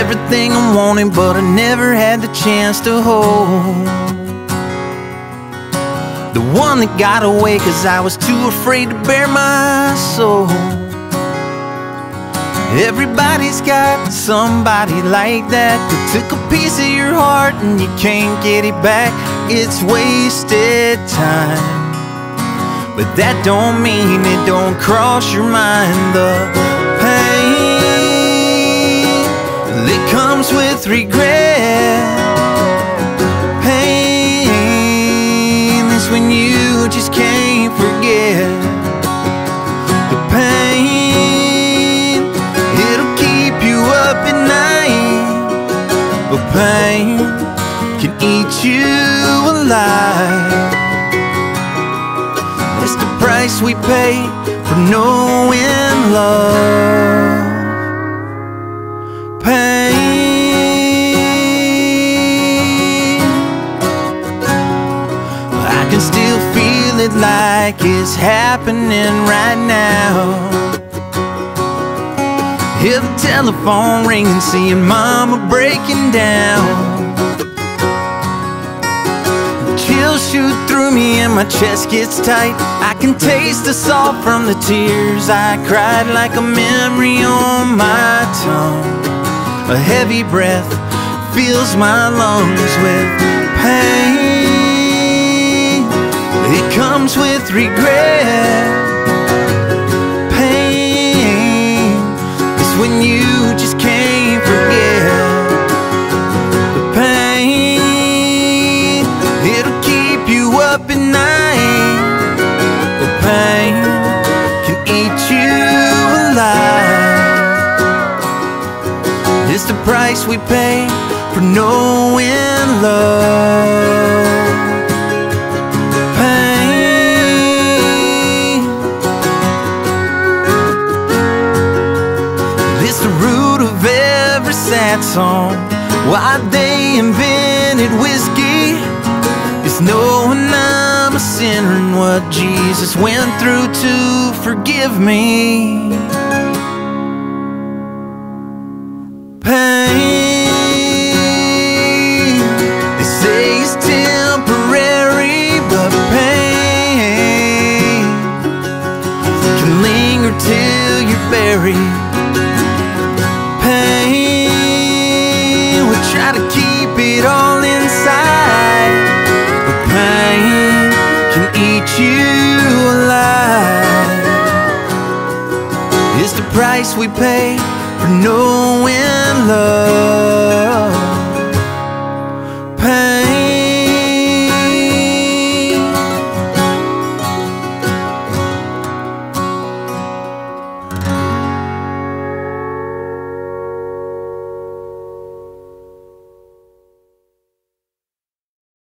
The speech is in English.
everything I wanted, but I never had the chance to hold the one that got away, 'cause I was too afraid to bare my soul. Everybody's got somebody like that took a piece of your heart and you can't get it back. It's wasted time, but that don't mean it don't cross your mind. The pain that comes with regret, pain is when you just can't forget. The pain, it'll keep you up at night, but pain can eat you alive. It's the price we pay for knowing love. Pain, I can still feel it like it's happening right now. Hear the telephone ringing, seeing mama breaking down. Chills shoot through me and my chest gets tight. I can taste the salt from the tears I cried, like a memory on my tongue. A heavy breath fills my lungs with pain. It comes with regret. Pain is when you just can't forget. The pain, it'll keep you up at night, but pain can eat you alive. It's the price we pay for knowing love. Pain, it's the root of every sad song. Why they invented whiskey is knowing I'm a sinner and what Jesus went through to forgive me. Pain, they say it's temporary, but pain can linger till you're buried. Pain, we try to keep it all inside, but pain can eat you alive. It's the price we pay for knowing love.